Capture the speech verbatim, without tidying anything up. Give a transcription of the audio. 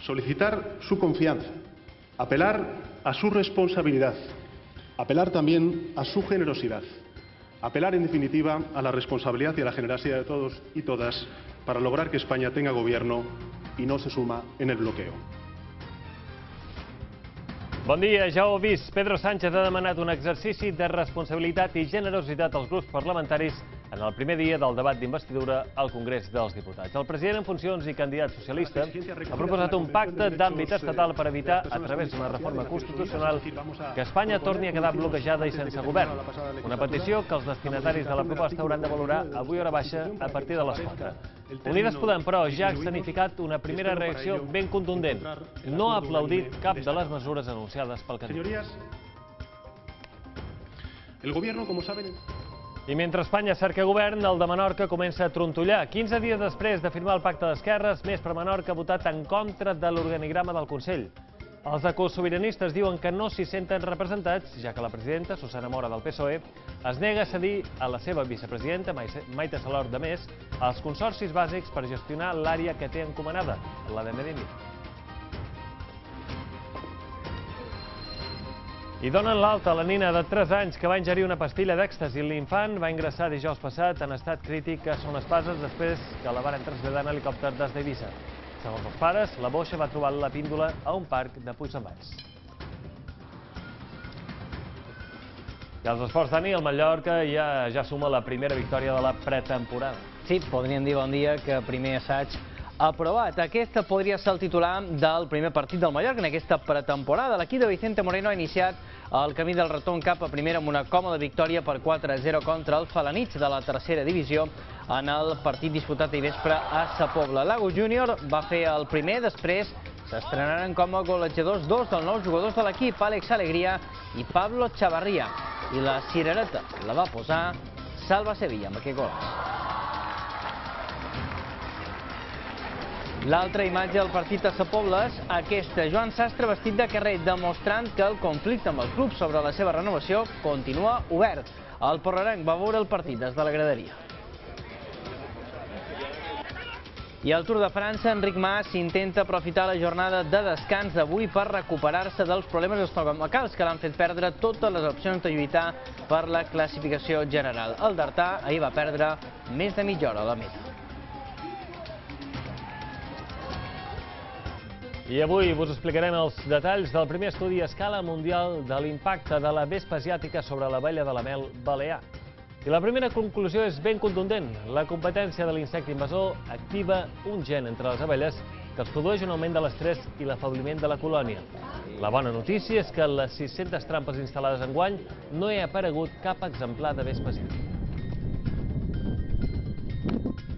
solicitar su confianza, apelar a su responsabilidad, apelar también a su generosidad, apelar en definitiva a la responsabilidad y a la generosidad de todos y todas para lograr que España tenga gobierno y no se suma en el bloqueo. Bon dia, ja ho heu vist. Pedro Sánchez ha demanat un exercici de responsabilitat i generositat als grups parlamentaris en el primer dia del debat d'investidura al Congrés dels Diputats. El president en funcions i candidat socialista ha proposat un pacte d'àmbit estatal per evitar, a través d'una reforma constitucional, que Espanya torni a quedar bloquejada i sense govern. Una petició que els destinataris de la proposta hauran de valorar avui hora baixa a partir de les quatre. Unides Podem, però, ja ha escenificat una primera reacció ben contundent. No ha aplaudit cap de les mesures anunciades pel candidat. El gobierno, como saben... I mentre Espanya cerca govern, el de Menorca comença a trontollar. quinze dies després de firmar el pacte d'esquerres, Més per Menorca ha votat en contra de l'organigrama del Consell. Els ecosobiranistes diuen que no s'hi senten representats, ja que la presidenta, Susana Mora, del P S O E, es nega a cedir a la seva vicepresidenta, Maite Salord de Més, els consorcis bàsics per gestionar l'àrea que té encomanada, la de Medi Ambient. I donen l'alta a la nina de tres anys que va ingerir una pastilla d'èxtasi. L'infant va ingressar dijous passat en estat crític a Son Espases després que la varen traslladar en helicòpter des d'Eivissa. Segons els pares, la boixa va trobar la píndola a un parc de Puigdemont. I els esports, Dani, el Mallorca ja, ja suma la primera victòria de la pretemporada. Sí, podríem dir bon dia que primer assaig aprovat. Aquest podria ser el titular del primer partit del Mallorca en aquesta pretemporada. L'equip de Vicente Moreno ha iniciat el camí del retorn cap a primera amb una còmoda victòria per quatre a zero contra el Felanitx de la tercera divisió en el partit disputat ahir vespre a Sa Pobla. Lago Júnior va fer el primer, després s'estrenaran com a golejadors dos dels nous jugadors de l'equip, Àlex Alegria i Pablo Chavarria. I la cirereta la va posar Salva Sevilla amb aquest gol. L'altra imatge del partit a Sa Pobla és aquesta. Joan Sastre vestit de carrer, demostrant que el conflicte amb el club sobre la seva renovació continua obert. El porrerenc va veure el partit des de la graderia. I al Tour de França, Enric Mas intenta aprofitar la jornada de descans d'avui per recuperar-se dels problemes estomacals que l'han fet perdre totes les opcions de lluitar per la classificació general. El d'Artà ahir va perdre més de mitja hora a la meta. I avui vos explicarem els detalls del primer estudi a escala mundial de l'impacte de la vespa asiàtica sobre l'abella de la mel balear. I la primera conclusió és ben contundent. La competència de l'insecte invasor activa un gen entre les abelles que els produeix un augment de l'estrès i l'afebliment de la colònia. La bona notícia és que a les sis-centes trampes instal·lades enguany no hi ha aparegut cap exemplar de vespa asiàtica.